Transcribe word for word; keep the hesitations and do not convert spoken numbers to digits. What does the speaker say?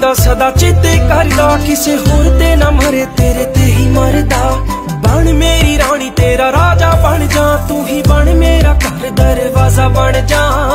दा सदा चेते करदा, किसे होर ते ना मरे तेरे ते ही मरदा। बन मेरी रानी तेरा राजा बन जा, तू ही बन मेरा घर दरवाजा बन जा।